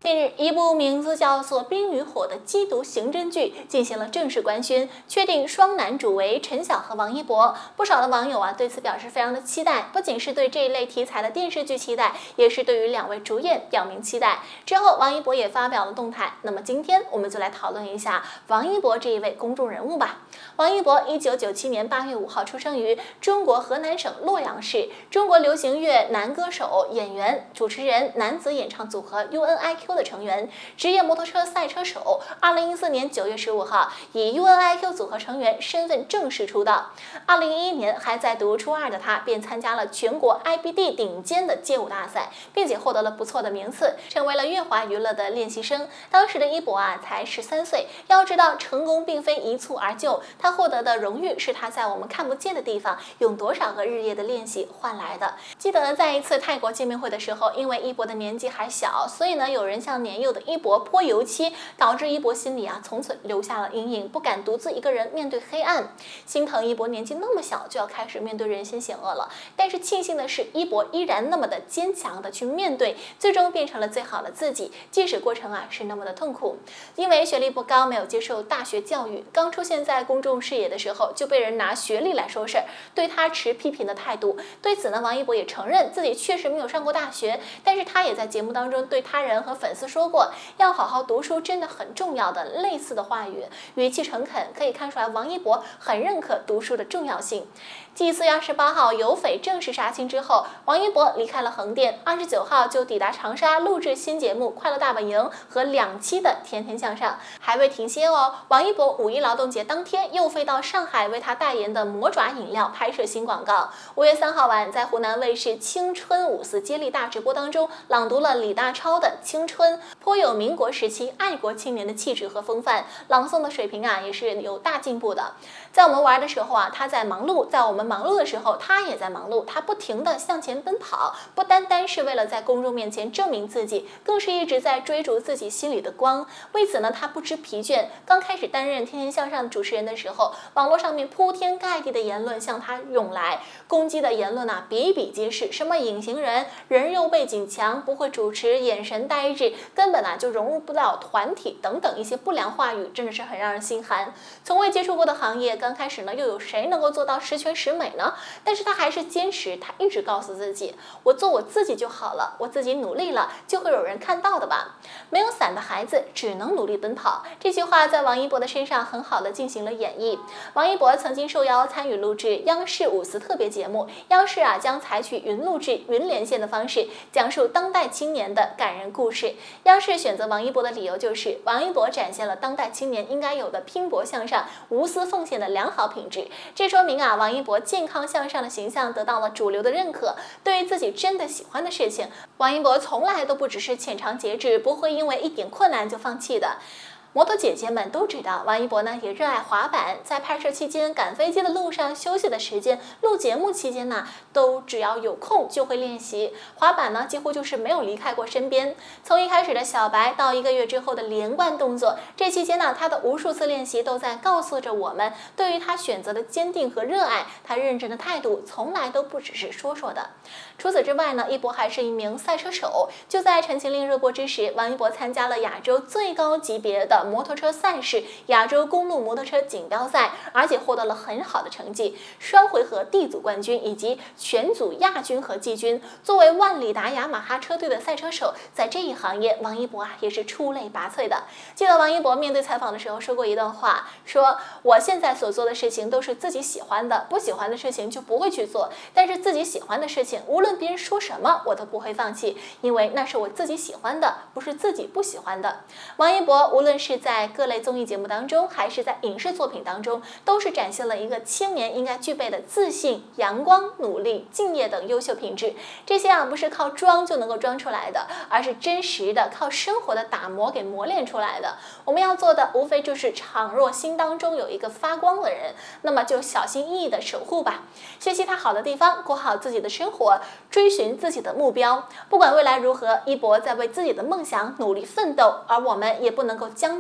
近日，一部名字叫做《冰与火》的缉毒刑侦剧进行了正式官宣，确定双男主为陈晓和王一博。不少的网友对此表示非常的期待，不仅是对这一类题材的电视剧期待，也是对于两位主演表明期待。之后，王一博也发表了动态。那么今天我们就来讨论一下王一博这一位公众人物吧。王一博1997年8月5号出生于中国河南省洛阳市，中国流行乐男歌手、演员、主持人，男子演唱组合 UNIQ 的成员，职业摩托车赛车手。2014年9月15号，以 UNIQ 组合成员身份正式出道。2011年还在读初2的他，便参加了全国 IBD 顶尖的街舞大赛，并且获得了不错的名次，成为了乐华娱乐的练习生。当时的一博才13岁。要知道，成功并非一蹴而就，他获得的荣誉是他在我们看不见的地方用多少个日夜的练习换来的。记得在一次泰国见面会的时候，因为一博的年纪还小，所以有人向年幼的一博泼油漆，导致一博心里从此留下了阴影，不敢独自一个人面对黑暗。心疼一博年纪那么小就要开始面对人心险恶了，但是庆幸的是，一博依然那么的坚强的去面对，最终变成了最好的自己，即使过程是那么的痛苦。因为学历不高，没有接受大学教育，刚出现在公众视野的时候就被人拿学历来说事儿，对他持批评的态度。对此王一博也承认自己确实没有上过大学，但是他也在节目当中对他人和粉丝说过，要好好读书真的很重要的类似的话语，语气诚恳，可以看出来王一博很认可读书的重要性。继4月28号有匪正式杀青之后，王一博离开了横店，29号就抵达长沙录制新节目《快乐大本营》和2期的《天天向上》。还未停歇哦，王一博5一劳动节当天又飞到上海为他代言的魔爪饮料拍摄新广告。5月3号晚，在湖南卫视青春54接力大直播当中朗读了李大超的《青春》，颇有民国时期爱国青年的气质和风范，朗诵的水平也是有大进步的。在我们玩的时候他在忙碌，在我们忙碌的时候他也在忙碌，他不停地向前奔跑，不单单是为了在公众面前证明自己，更是一直在追逐自己心里的光。为此他不知疲倦。刚开始担任《天天向上》主持人的时候，网络上面铺天盖地的言论向他涌来，攻击的言论比比皆是，什么隐形人、人肉背景墙、不会主持、眼神呆滞，根本就融入不了团体等等一些不良话语，真的是很让人心寒。从未接触过的行业，刚开始又有谁能够做到十全十美呢？但是他还是坚持，他一直告诉自己，我做我自己就好了，我自己努力了就会有人看到的吧。没有伞的孩子只能努力奔跑，这句话在王一博的身上很好的进行了演绎。王一博曾经受邀参与录制央视50特别节目，央视将采取云录制、云连线的方式讲述当代青年的感人故事。央视选择王一博的理由就是王一博展现了当代青年应该有的拼搏向上、无私奉献的良好品质。这说明王一博健康向上的形象得到了主流的认可。对于自己真的喜欢的事情，王一博从来都不只是浅尝辄止，不会因为一点困难就放弃的。摩托姐姐们都知道，王一博也热爱滑板，在拍摄期间、赶飞机的路上、休息的时间、录节目期间都只要有空就会练习滑板几乎就是没有离开过身边。从一开始的小白到1个月之后的连贯动作，这期间他的无数次练习都在告诉着我们，对于他选择的坚定和热爱，他认真的态度从来都不只是说说的。除此之外一博还是一名赛车手。就在《陈情令》热播之时，王一博参加了亚洲最高级别的摩托车赛事亚洲公路摩托车锦标赛，而且获得了很好的成绩，双回合D组冠军以及全组亚军和季军。作为万里达雅马哈车队的赛车手，在这一行业，王一博也是出类拔萃的。记得王一博面对采访的时候说过一段话，说我现在所做的事情都是自己喜欢的，不喜欢的事情就不会去做，但是自己喜欢的事情，无论别人说什么我都不会放弃，因为那是我自己喜欢的，不是自己不喜欢的。王一博无论是在各类综艺节目当中，还是在影视作品当中，都是展现了一个青年应该具备的自信、阳光、努力、敬业等优秀品质。这些不是靠装就能够装出来的，而是真实的靠生活的打磨给磨练出来的。我们要做的无非就是倘若心当中有一个发光的人，那么就小心翼翼的守护吧，学习他好的地方，过好自己的生活，追寻自己的目标。不管未来如何，一博在为自己的梦想努力奋斗，而我们也不能够将就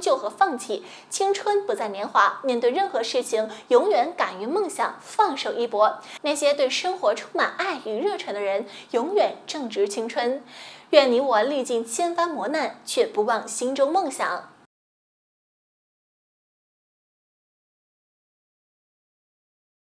就和放弃。青春不再年华，面对任何事情，永远敢于梦想，放手一搏。那些对生活充满爱与热忱的人，永远正值青春。愿你我历尽千帆磨难，却不忘心中梦想。